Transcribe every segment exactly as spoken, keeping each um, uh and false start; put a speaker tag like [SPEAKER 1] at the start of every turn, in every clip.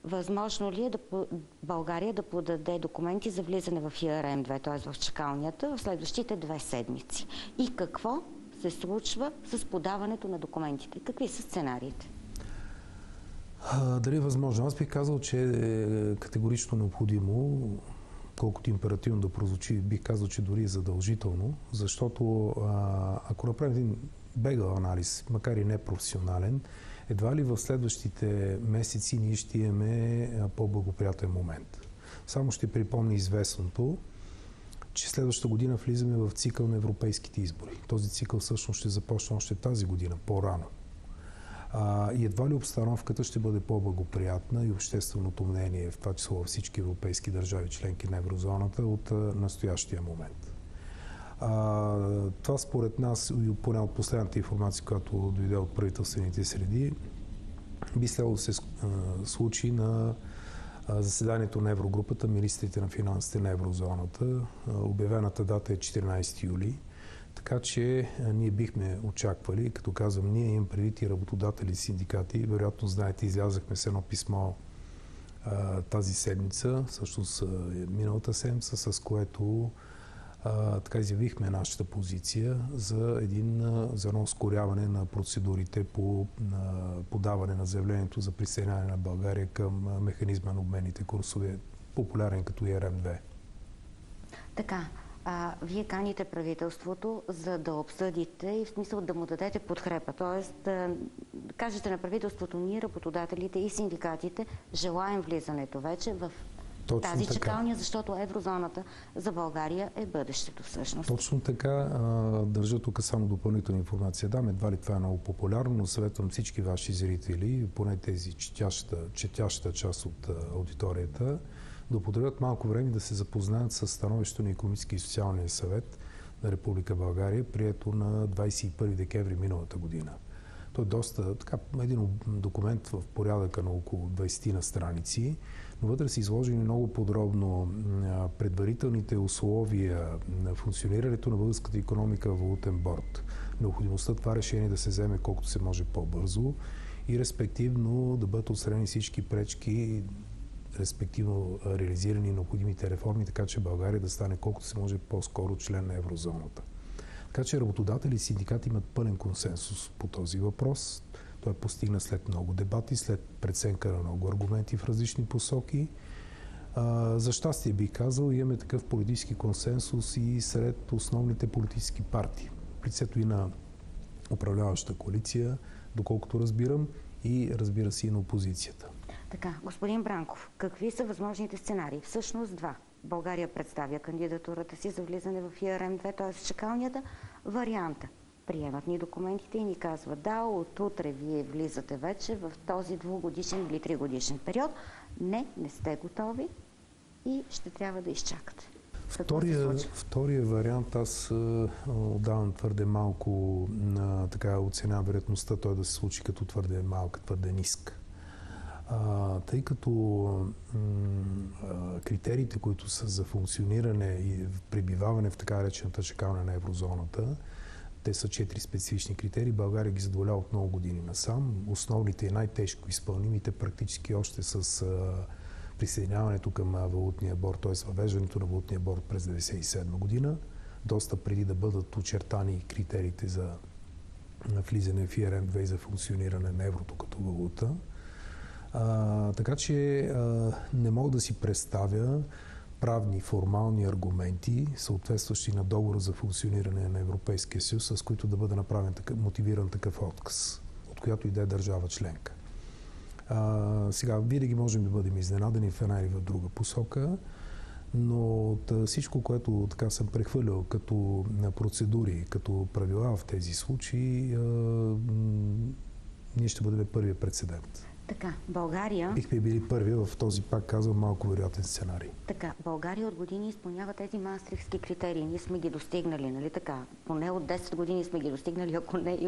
[SPEAKER 1] възможно ли е да, България да подаде документи за влизане в И Ар Ем две, т.е. в чакалнята, в следващите две седмици? И какво се случва с подаването на документите? Какви са сценариите?
[SPEAKER 2] А, дали е възможно? Аз бих казал, че е категорично необходимо, колкото императивно да прозвучи, бих казал, че дори е задължително, защото а, ако направим един бегъл анализ, макар и непрофесионален, едва ли в следващите месеци ние ще имаме по-благоприятен момент. Само ще припомня известното, че следващата година влизаме в цикъл на европейските избори. Този цикъл всъщност ще започне още тази година, по-рано. А, и едва ли обстановката ще бъде по-благоприятна и общественото мнение, в това число във всички европейски държави, членки на еврозоната, от а, настоящия момент. А, това според нас, поне от последната информация, която дойде от правителствените среди, би следвало да се а, случи на а, заседанието на Еврогрупата, министрите на финансите на еврозоната. А, обявената дата е четиринайсети юли. Така че а, ние бихме очаквали, като казвам, ние имам предвид и работодатели и синдикати. Вероятно, знаете, излязахме с едно писмо а, тази седмица, всъщност а, миналата седмица, с което а, така изявихме нашата позиция за, един, за едно ускоряване на процедурите по на подаване на заявлението за присъединяване на България към механизма на обменните курсове, популярен като И Ар Ем две.
[SPEAKER 1] Така. А, вие каните правителството, за да обсъдите и в смисъл да му дадете подкрепа. Тоест да кажете на правителството, ние, работодателите и синдикатите, желаем влизането вече в Точно тази така. чакалня, защото еврозоната за България е бъдещето всъщност.
[SPEAKER 2] Точно така. А, държа тук само допълнителна информация. Да, едва ли това е много популярно, но съветвам всички ваши зрители, поне тези четящата, четящата част от а, аудиторията, да употребят малко време да се запознаят с становището на Икономически и социалния съвет на Република България, прието на двайсет и първи декември миналата година. Той е доста, така, един документ в порядъка на около двайсет на страници, но вътре са изложени много подробно предварителните условия на функционирането на българската икономика в валутен борд. Необходимостта това решение да се вземе колкото се може по-бързо и респективно да бъдат отстранени всички пречки, респективно реализирани необходимите реформи, така че България да стане колкото се може по-скоро член на еврозоната. Така че работодатели и синдикати имат пълен консенсус по този въпрос. Той е постигнат след много дебати, след преценка на много аргументи в различни посоки. А, за щастие бих казал, имаме такъв политически консенсус и сред основните политически партии. В лицето и на управляваща коалиция, доколкото разбирам, и разбира се и на опозицията.
[SPEAKER 1] Така, господин Бранков, какви са възможните сценарии? Всъщност два. България представя кандидатурата си за влизане в И Ар Ем две, т.е. в чакалнята. Варианта. Приемат ни документите и ни казват, да, от утре вие влизате вече в този двугодишен или тригодишен период. Не, не сте готови и ще трябва да изчакате.
[SPEAKER 2] Втория, втория вариант, аз отдавам твърде малко на така оценявам вероятността той да се случи като твърде малка, твърде ниска. А, тъй като м, а, критериите, които са за функциониране и пребиваване в така речената чакалня на еврозоната, те са четири специфични критерии. България ги задоволява от много години насам. Основните и най-тежко изпълнимите практически още с а, присъединяването към валутния борд, т.е. въвеждането на валутния борд през деветдесет и седма година, доста преди да бъдат очертани критериите за влизане в И Ар Ем две и за функциониране на еврото като валута. А, така че а, не мога да си представя правни, формални аргументи, съответстващи на договора за функциониране на Европейския съюз, с които да бъде направен такъв, мотивиран такъв отказ, от която и да е държава членка. А, сега, винаги можем да бъдем изненадани в една или в друга посока, но от всичко, което така съм прехвърлял като процедури, като правила в тези случаи, а, ние ще бъдем първият прецедент.
[SPEAKER 1] Така, България...
[SPEAKER 2] Бихме били първи в този, пак казвам, малко вероятен сценарий.
[SPEAKER 1] Така, България от години изпълнява тези маастрихтски критерии. Ние сме ги достигнали, нали така? Поне от десет години сме ги достигнали, ако не и от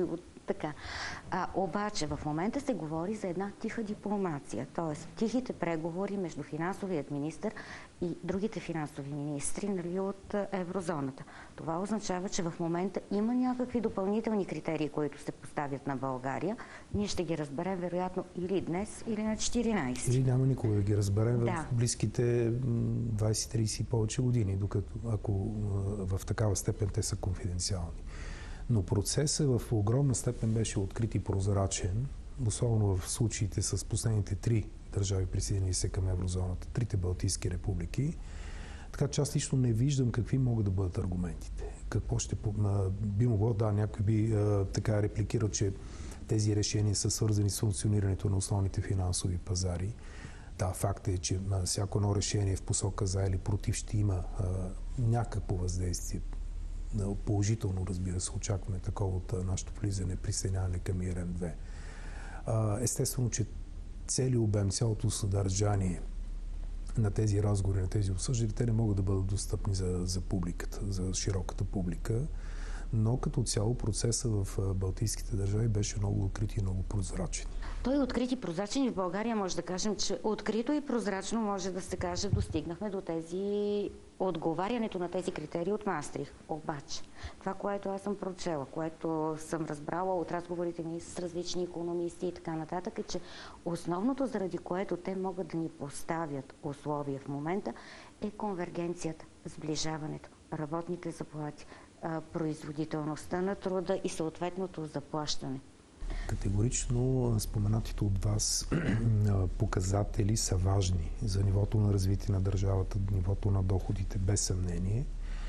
[SPEAKER 1] Така. А, обаче в момента се говори за една тиха дипломация, т.е. тихите преговори между финансовият министър и другите финансови министри, нали, от еврозоната. Това означава, че в момента има някакви допълнителни критерии, които се поставят на България. Ние ще ги разберем вероятно или днес, или на четиринайсети.
[SPEAKER 2] Или няма никога да ги разберем
[SPEAKER 1] да.
[SPEAKER 2] в близките двайсет трийсет и повече години, докато ако в такава степен те са конфиденциални. Но процесът в огромна степен беше открит и прозрачен, особено в случаите с последните три държави, присъединили се към еврозоната, трите Балтийски републики. Така че аз лично не виждам какви могат да бъдат аргументите. Какво ще би могло, да, някой би а, така репликирал, че тези решения са свързани с функционирането на основните финансови пазари. Да, факт е, че а, всяко едно решение в посока за или против ще има а, някакво въздействие. Положително, разбира се, очакваме такова от нашето влизане, присъединяване към И Р М две. Естествено, че целият обем, цялото съдържание на тези разговори, на тези обсъждания, те не могат да бъдат достъпни за, за публиката, за широката публика, но като цяло процесът в балтийските държави беше много открит и много прозрачен.
[SPEAKER 1] Той е открит и прозрачен и в България може да кажем, че открито и прозрачно може да се каже, достигнахме до тези отговарянето на тези критерии от Маастрихт. Обаче, това, което аз съм прочела, което съм разбрала от разговорите ми с различни икономисти и така нататък, е, че основното, заради което те могат да ни поставят условия в момента, е конвергенцията, сближаването, работните заплати, производителността на труда и съответното заплащане.
[SPEAKER 2] Категорично споменатите от вас показатели са важни за нивото на развитие на държавата, нивото на доходите, без съмнение,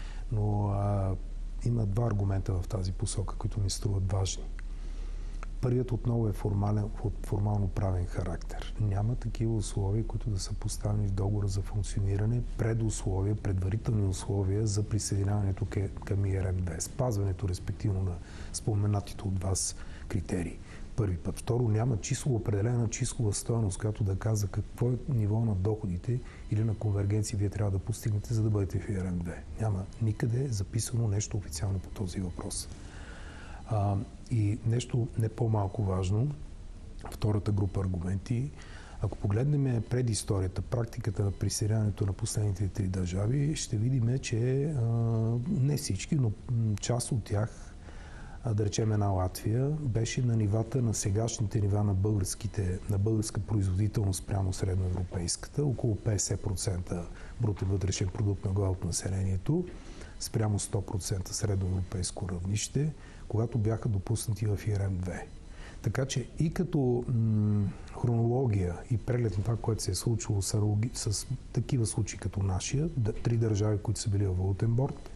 [SPEAKER 2] но а, има два аргумента в тази посока, които ми струват важни. Първият отново е формален, формално правен характер. Няма такива условия, които да са поставени в договора за функциониране, предусловия, предварителни условия за присъединяването към И Р М две. Спазването, респективно, на споменатите от вас критерии. Първи път. Второ, няма число, определена числова стойност, която да казва какво е ниво на доходите или на конвергенция вие трябва да постигнете, за да бъдете в И Р М две. Няма никъде записано нещо официално по този въпрос. А, и нещо не по-малко важно, втората група аргументи, ако погледнем предисторията, практиката на присъединяването на последните три държави, ще видим, че а, не всички, но част от тях, а, да речем една Латвия, беше на нивата на сегашните нива на, българските, на българска производителност прямо средноевропейската, около петдесет процента брутен вътрешен продукт на глава от населението, спрямо сто процента средноевропейско равнище, когато бяха допуснати в И Р М две. Така че и като м- хронология и преглед на това, което се е случило с, с такива случаи като нашия, три държави, които са били в валутен борд,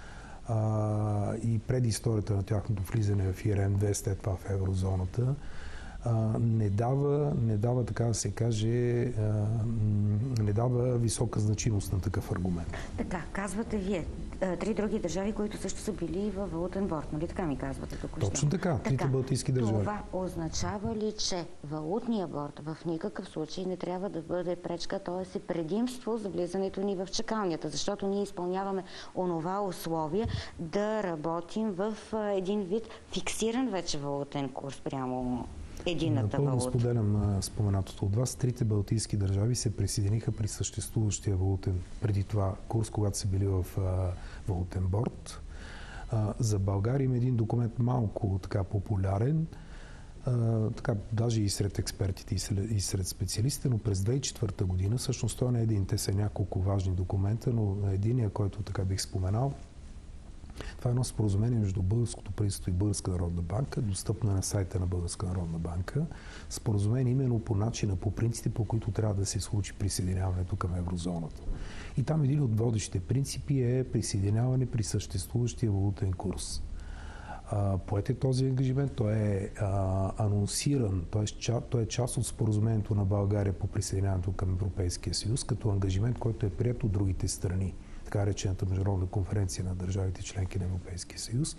[SPEAKER 2] а, и преди историята на тяхното влизане в И Р М две, след това в еврозоната, а, не дава, не дава, така да се каже, а, не дава висока значимост на такъв аргумент.
[SPEAKER 1] Така, казвате вие. Три други държави, които също са били във валутен борд, нали така ми казвате тук?
[SPEAKER 2] Точно така, трите
[SPEAKER 1] така,
[SPEAKER 2] балтийски държави.
[SPEAKER 1] Това означава ли, че валутния борд в никакъв случай не трябва да бъде пречка, т.е. предимство за влизането ни в чакалнята, защото ние изпълняваме онова условие да работим в един вид фиксиран вече валутен курс прямо единната
[SPEAKER 2] Напълно
[SPEAKER 1] валута.
[SPEAKER 2] споделям споменатото от вас. Трите балтийски държави се присъединиха при съществуващия валутен, преди това курс, когато са били в а, валутен борд. А, за България има един документ малко така популярен, а, така, даже и сред експертите, и сред, и сред специалистите, но през две хиляди и четвърта година, всъщност той не е един, те са няколко важни документа, но единия, който така бих споменал, това е едно споразумение между българското правителство и Българска народна банка, достъпно на сайта на Българска народна банка. Споразумение именно по начина, по принципите, по които трябва да се случи присъединяването към еврозоната. И там един от водещите принципи е присъединяване при съществуващия валутен курс. Поет е този ангажимент, той е а, анонсиран, т.е. той е част от споразумението на България по присъединяването към Европейския съюз, като ангажимент, който е приет от другите страни. Така речената международна конференция на държавите членки на Европейския съюз,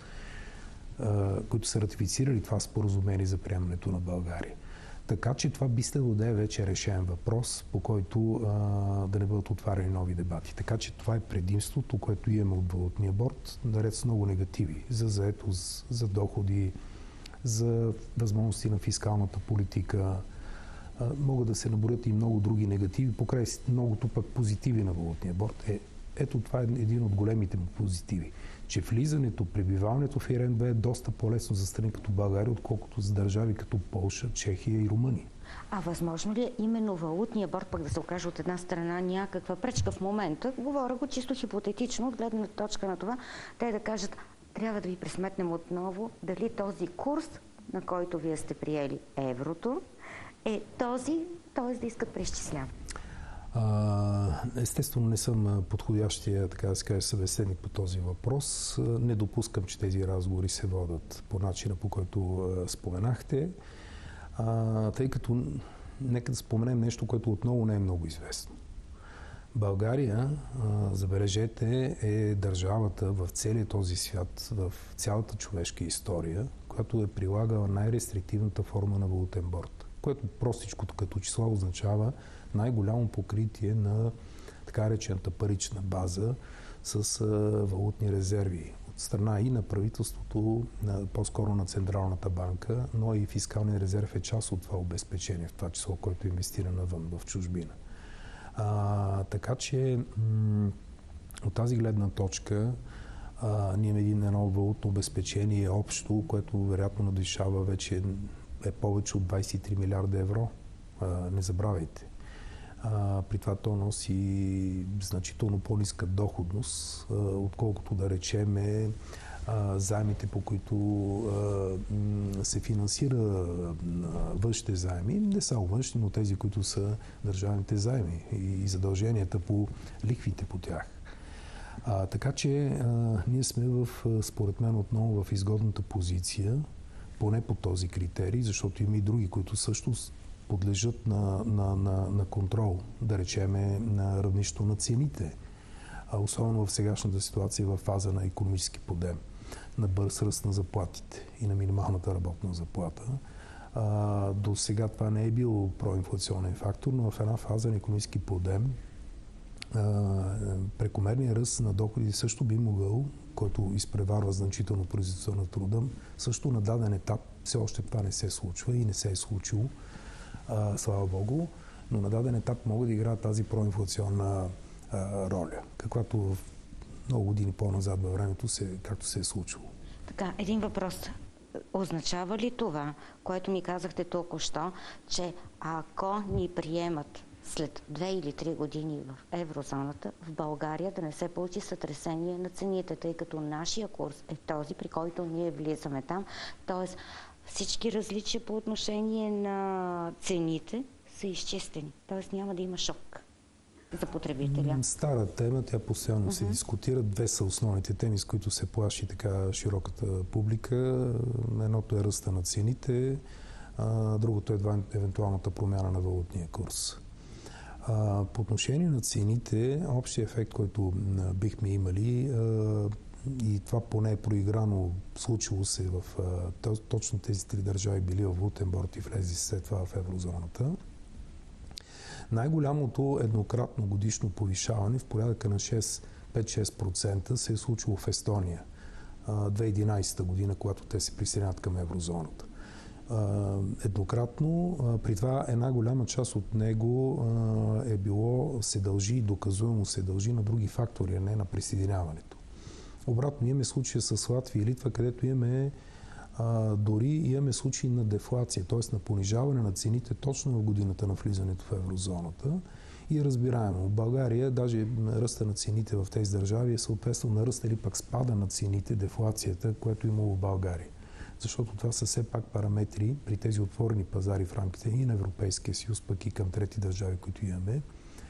[SPEAKER 2] които са ратифицирали това споразумение за приемането на България. Така че това би следвало да е вече решен въпрос, по който а, да не бъдат отваряни нови дебати. Така че това е предимството, което имаме от валутния борд, наред с много негативи за заетост, за доходи, за възможности на фискалната политика. Могат да се наборят и много други негативи, покрай многото пък позитиви на валутния борд. Е, ето това е един от големите му позитиви, че влизането, пребиваването в ЕРМ две е доста по-лесно за страни като България, отколкото за държави като Полша, Чехия и Румъния.
[SPEAKER 1] А възможно ли е именно валутния борд пък да се окаже от една страна някаква пречка в момента? Говоря го чисто хипотетично, от гледна точка на това, те да кажат, трябва да ви пресметнем отново дали този курс, на който вие сте приели еврото, е този, т.е. да искат преизчисляване.
[SPEAKER 2] Естествено не съм подходящия, така да се каже, събеседник по този въпрос. Не допускам, че тези разговори се водят по начина, по който споменахте, а, тъй като нека да споменем нещо, което отново не е много известно. България, а, забележете, е държавата в целия този свят, в цялата човешка история, която е прилагала най-рестриктивната форма на валутен борд, което простичкото като числа означава най-голямо покритие на така речената парична база с а, валутни резерви от страна и на правителството, на, по-скоро на Централната банка, но и фискалния резерв е част от това обезпечение, в това число, което е инвестира навън в чужбина. А, така че м- от тази гледна точка а, ние имаме един едно валутно обезпечение общо, което вероятно надвишава вече е повече от двадесет и три милиарда евро. А, не забравяйте. А, при това то носи значително по-ниска доходност, а, отколкото да речеме а, заемите, по които а, м, се финансира а, външните заеми. Не само външни, но тези, които са държавните заеми и задълженията по лихвите по тях. А, така че а, ние сме в, според мен, отново в изгодната позиция, поне по този критерий, защото има и други, които също подлежат на, на, на, на контрол, да речеме на равнището на цените, а особено в сегашната ситуация в фаза на икономически подем, на бърз ръст на заплатите и на минималната работна заплата. А, до сега това не е бил проинфлационен фактор, но в една фаза на икономически подем а, прекомерният ръст на доходи също би могъл, който изпреварва значително производителността на труда, също на даден етап, все още това не се случва и не се е случило, а, слава Богу, но на даден етап могат да играят тази проинфлационна а, роля, каквато в много години по-назад във времето, се, както се е случило.
[SPEAKER 1] Така, един въпрос. Означава ли това, което ми казахте току-що, че ако ни приемат след две или три години в еврозоната, в България да не се получи сътресение на цените, тъй като нашия курс е този, при който ние влизаме там, т.е. всички различия по отношение на цените са изчистени, т.е. няма да има шок за потребителя. Стара
[SPEAKER 2] тема, тя постоянно uh-huh. се дискутира. Две са основните теми, с които се плаши така широката публика. Едното е ръста на цените, а другото е евентуалната промяна на валутния курс. А, по отношение на цените, общия ефект, който а, бихме имали, а, и това поне е проиграно, случило се в а, точно тези три държави били в валутен борд и влезли след това в еврозоната. Най-голямото еднократно годишно повишаване в порядъка на пет-шест процента се е случило в Естония две хиляди и единадесета година, когато те се присъединят към еврозоната. Еднократно, при това една голяма част от него е било, се дължи и доказуемо се дължи на други фактори, а не на присъединяването. Обратно имаме случая с Латвия и Литва, където имаме а, дори имаме случаи на дефлация, т.е. на понижаване на цените точно в годината на влизането в еврозоната. И разбираемо, в България даже ръста на цените в тези държави е съответствал на ръста или пък спада на цените, дефлацията, което е имало в България. Защото това са все пак параметри при тези отворени пазари в рамките и на Европейския съюз, пък и към трети държави, които имаме.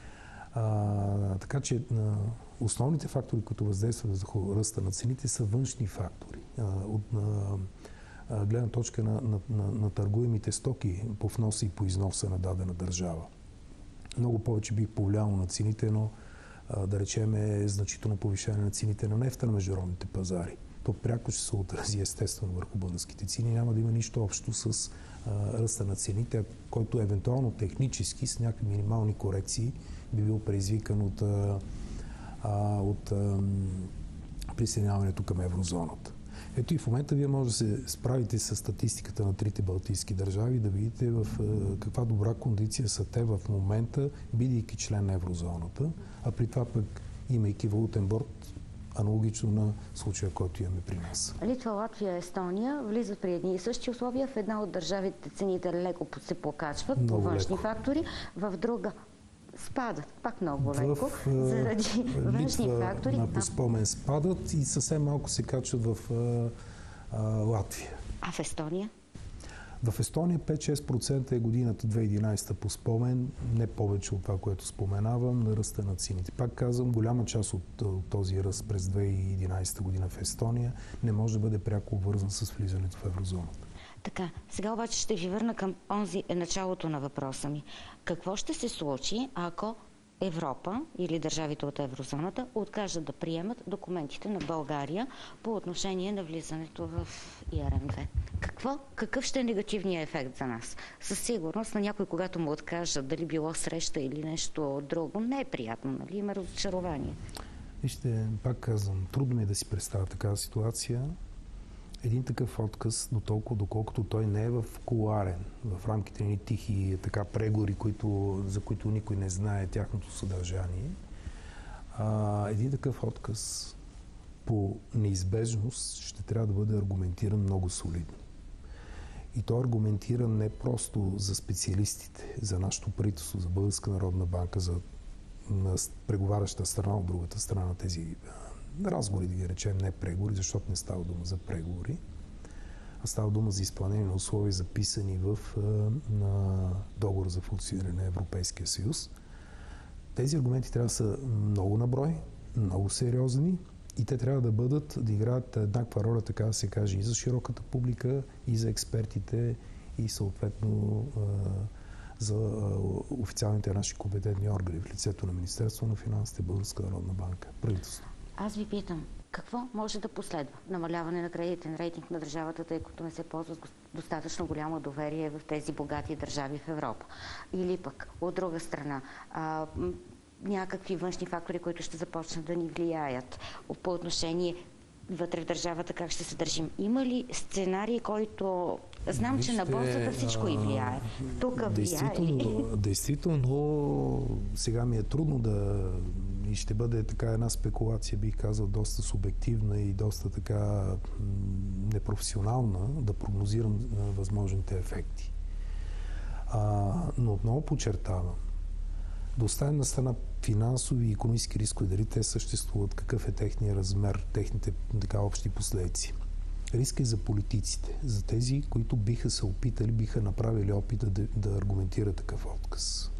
[SPEAKER 2] А, така че а, основните фактори, които въздействат върху ръста на цените, са външни фактори. А, от а, гледна точка на, на, на, на търгуемите стоки по вноса и по износа на дадена държава. Много повече бих повлияло на цените, но а, да речем е значително повишение на цените на нефта на международните пазари. То пряко ще се отрази естествено върху българските цени. Няма да има нищо общо с а, ръста на цените, който евентуално технически с някакви минимални корекции би бил предизвикан от, а, от а, присъединяването към еврозоната. Ето и в момента вие може да се справите с статистиката на трите балтийски държави, да видите в каква добра кондиция са те в момента, бидейки член на еврозоната, а при това пък имайки валутен борд, аналогично на случая, който имаме при нас.
[SPEAKER 1] Литва, Латвия, Естония влизат при едни и същи условия. В една от държавите цените леко се покачват по външни леко. фактори, в друга спадат, пак много леко, в, заради външни фактори.
[SPEAKER 2] На поспомен спадат и съвсем малко се качват в а, а, Латвия.
[SPEAKER 1] А в Естония?
[SPEAKER 2] В Естония пет-шест процента е годината две хиляди и единадесета по спомен, не повече от това, което споменавам, на ръста на цените. Пак казвам, голяма част от, от този ръст през две хиляди и единадесета година в Естония не може да бъде пряко обвързан с влизането в еврозоната.
[SPEAKER 1] Така, сега обаче ще ви върна към онзи началото на въпроса ми. Какво ще се случи, ако Европа или държавите от еврозоната откажат да приемат документите на България по отношение на влизането в И Р М две? Какво? Какъв ще е негативният ефект за нас? Със сигурност на някой, когато му откажат, дали било среща или нещо друго, не е приятно, нали? Има разочарование.
[SPEAKER 2] Вижте, пак казвам, трудно ми е да си представя такава ситуация. Един такъв отказ, до толкова, доколкото той не е в кулуарен, в рамките ни тихи така преговори, които, за които никой не знае тяхното съдържание. А, един такъв отказ по неизбежност ще трябва да бъде аргументиран много солидно. И то аргументиран не просто за специалистите, за нашето правителство, за Българска народна банка, за на преговаряща страна от другата страна на тези разговори, да ги речем, не преговори, защото не става дума за преговори, а става дума за изпълнение на условия, записани в на договор за функциониране на Европейския съюз. Тези аргументи трябва да са много наброй, много сериозни и те трябва да бъдат, да играят еднаква роля, така да се каже, и за широката публика, и за експертите, и съответно за официалните наши компетентни органи в лицето на Министерство на финансите, Българска народна банка, правителство.
[SPEAKER 1] Аз ви питам, какво може да последва? Намаляване на кредитен рейтинг на държавата, тъй като не се ползва с достатъчно голямо доверие в тези богати държави в Европа. Или пък, от друга страна, а, някакви външни фактори, които ще започнат да ни влияят по отношение вътре в държавата, как ще се държим. Има ли сценарий, който... Знам, Вижте, че на борсата всичко и влияе. Тук
[SPEAKER 2] влияе. Действително, сега ми е трудно да... И ще бъде така една спекулация, бих казал, доста субективна и доста така непрофесионална, да прогнозирам възможните ефекти. А, но отново подчертавам, да оставим на страна финансови и икономически рискове, дали те съществуват, какъв е техния размер, техните така общи последици. Риск е за политиците, за тези, които биха се опитали, биха направили опит да, да аргументират такъв отказ.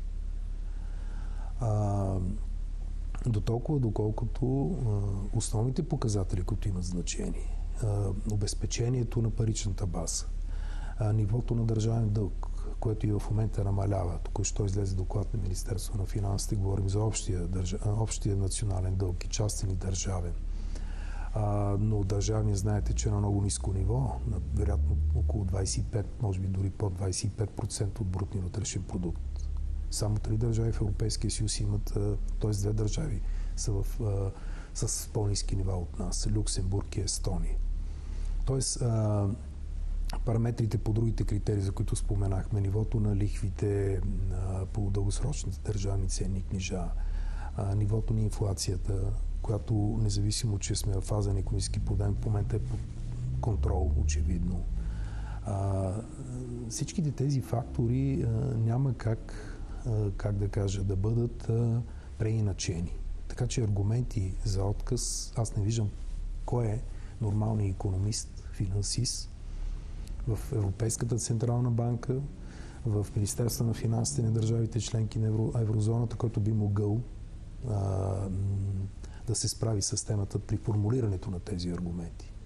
[SPEAKER 2] А, до толкова, доколкото а, основните показатели, които имат значение, а, обезпечението на паричната база, а, нивото на държавен дълг, което и в момента намалява. Току-що излезе доклад на Министерство на финансите, говорим за общия, държа... общия национален дълг и частен и държавен. А, но държавния знаете, че е на много ниско ниво, на вероятно около двадесет и пет, може би дори под двадесет и пет процента от брутния вътрешен продукт. Само три държави в Европейския съюз имат, т.е. две държави са в, а, с по-ниски нива от нас, Люксембург и Естония. Тоест, а, параметрите по другите критерии, за които споменахме, нивото на лихвите а, по дългосрочните държавни ценни книжа, а, нивото на инфлацията, която независимо, че сме в фаза на икономически подем, в момента е под контрол, очевидно. А, всичките тези фактори а, няма как, а, как да кажа, да бъдат а, преиначени. Така че аргументи за отказ, аз не виждам кой е нормалният икономист, финансист в Европейската централна банка, в Министерство на финансите на държавите членки на евро, еврозоната, който би могъл а, да се справи с темата при формулирането на тези аргументи.